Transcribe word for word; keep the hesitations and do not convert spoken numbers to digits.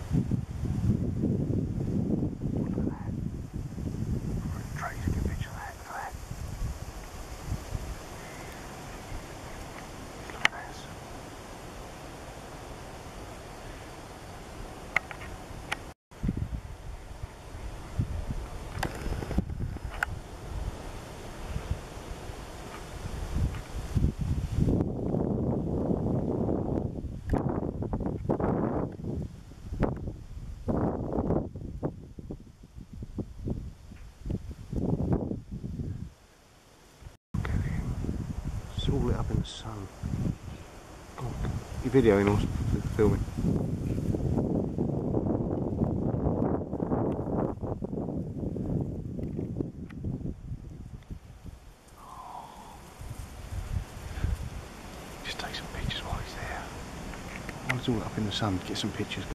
All lit up in the sun. Oh, you videoing or filming? Just take some pictures while he's there. While it's all up in the sun, get some pictures.